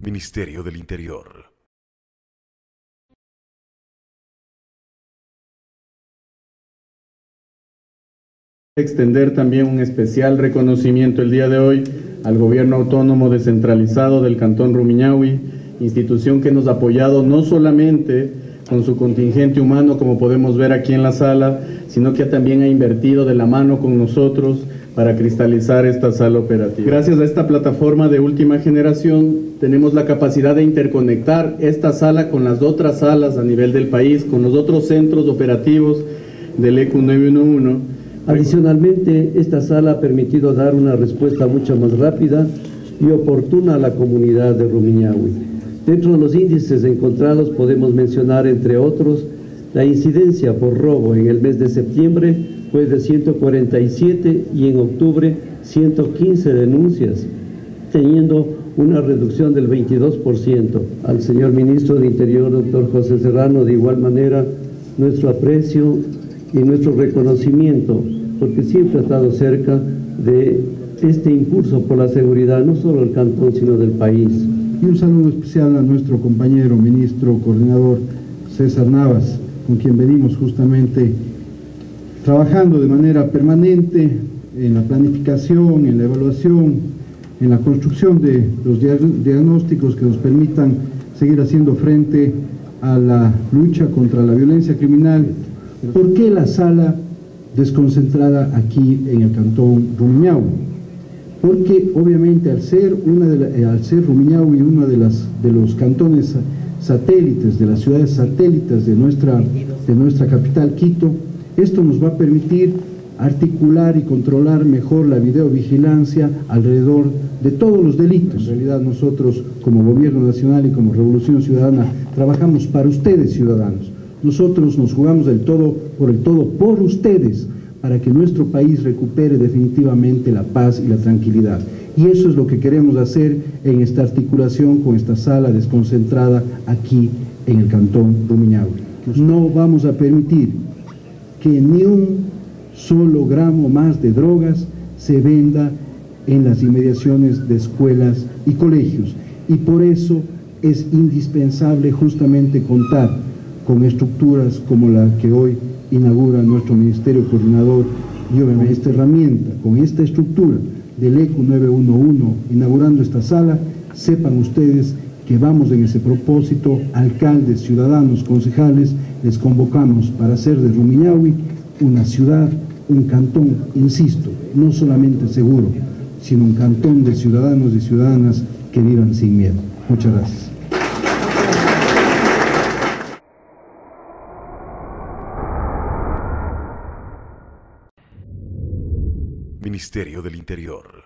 Ministerio del Interior. Extender también un especial reconocimiento el día de hoy al Gobierno Autónomo Descentralizado del Cantón Rumiñahui, institución que nos ha apoyado no solamente con su contingente humano, como podemos ver aquí en la sala, sino que también ha invertido de la mano con nosotros para cristalizar esta sala operativa. Gracias a esta plataforma de última generación, tenemos la capacidad de interconectar esta sala con las otras salas a nivel del país, con los otros centros operativos del ECU 911. Adicionalmente, esta sala ha permitido dar una respuesta mucho más rápida y oportuna a la comunidad de Rumiñahui. Dentro de los índices encontrados podemos mencionar, entre otros, la incidencia por robo en el mes de septiembre fue de 147 y en octubre 115 denuncias, teniendo una reducción del 22%. Al señor Ministro de Interior, doctor José Serrano, de igual manera, nuestro aprecio y nuestro reconocimiento, porque siempre ha estado cerca de este impulso por la seguridad, no solo del cantón, sino del país. Y un saludo especial a nuestro compañero, ministro, coordinador César Navas, con quien venimos justamente trabajando de manera permanente en la planificación, en la evaluación, en la construcción de los diagnósticos que nos permitan seguir haciendo frente a la lucha contra la violencia criminal. ¿Por qué la sala desconcentrada aquí en el cantón Rumiñahui? Porque obviamente al ser Rumiñahui uno de los cantones satélites, de las ciudades satélites de nuestra capital, Quito, esto nos va a permitir articular y controlar mejor la videovigilancia alrededor de todos los delitos. En realidad nosotros, como Gobierno Nacional y como Revolución Ciudadana, trabajamos para ustedes, ciudadanos. Nosotros nos jugamos del todo por ustedes, para que nuestro país recupere definitivamente la paz y la tranquilidad. Y eso es lo que queremos hacer en esta articulación con esta sala desconcentrada aquí en el cantón Rumiñahui. No vamos a permitir que ni un solo gramo más de drogas se venda en las inmediaciones de escuelas y colegios. Y por eso es indispensable justamente contar con estructuras como la que hoy inaugura nuestro Ministerio Coordinador, y obviamente esta herramienta, con esta estructura del ECU 911, inaugurando esta sala. Sepan ustedes que vamos en ese propósito. Alcaldes, ciudadanos, concejales, les convocamos para hacer de Rumiñahui una ciudad, un cantón, insisto, no solamente seguro, sino un cantón de ciudadanos y ciudadanas que vivan sin miedo. Muchas gracias. Ministerio del Interior.